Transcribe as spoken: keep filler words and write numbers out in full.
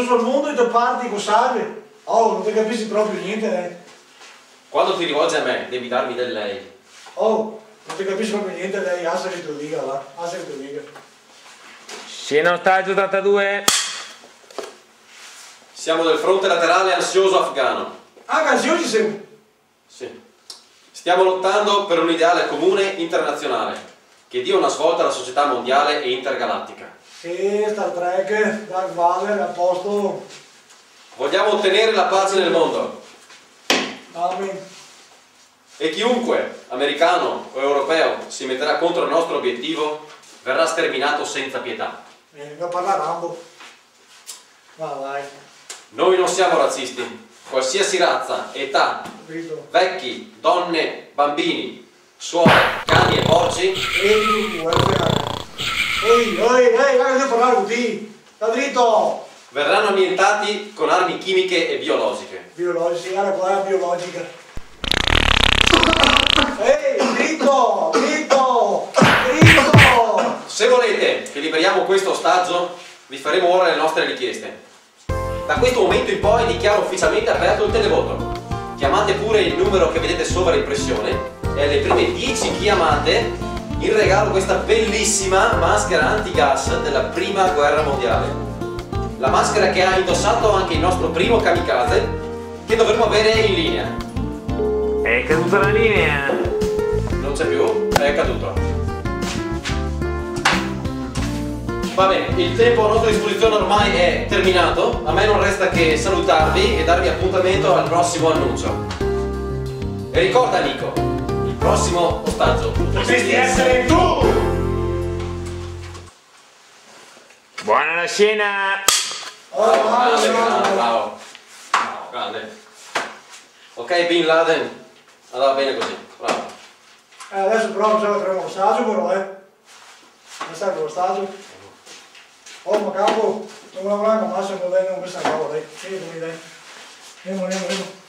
tutto il mondo e ti parti con salve. Oh, non ti capisci proprio niente, eh. Quando ti rivolgi a me, devi darmi del lei. Oh, non ti capisci proprio niente, lei, alza che tu dica, va, alza che tu dica. Scena ottaggio ottantadue. Siamo del fronte laterale ansioso afghano. Ah, canzoni siamo. Sì. Stiamo lottando per un ideale comune internazionale che dia una svolta alla società mondiale e intergalattica. Sì, Star Trek, Dark Vader, a posto. Vogliamo ottenere la pace nel mondo. Amen. E chiunque, americano o europeo, si metterà contro il nostro obiettivo verrà sterminato senza pietà. Eh, va a parlare Rambo. Va, vai. Noi non siamo razzisti. Qualsiasi razza, età, Capito? vecchi, donne, bambini, suore, cani e porci, Ehi, tu, ehi, ehi, ehi, vai, devo parlare con te. Sta dritto. verranno annientati con armi chimiche e biologiche. Biologica, guarda qua, biologica. Ehi, dritto, dritto, dritto. Se volete che liberiamo questo ostaggio, vi faremo ora le nostre richieste. Da questo momento in poi dichiaro ufficialmente aperto il televoto. Chiamate pure il numero che vedete sopra impressione e alle prime dieci chiamate in regalo questa bellissima maschera antigas della prima guerra mondiale. La maschera che ha indossato anche il nostro primo kamikaze, che dovremo avere in linea. È caduta la linea. Non c'è più? È caduto. Va bene, il tempo a nostra disposizione ormai è terminato, a me non resta che salutarvi e darvi appuntamento al prossimo annuncio. E ricorda Nico, il prossimo ostaggio Potresti essere tu. Buona la scena. Oh, Bravo, vai, grande, vai, grande, vai. bravo. Bravo, grande. Ok, Bin Laden, andava bene così, bravo. Eh, adesso però bisogna che troviamo lo stagio però, eh. Non serve lo stagio. Oh, ma capo, non me la con massa, non vengono questa cavolo, dai. Vieni, dai. Andiamo, andiamo, andiamo.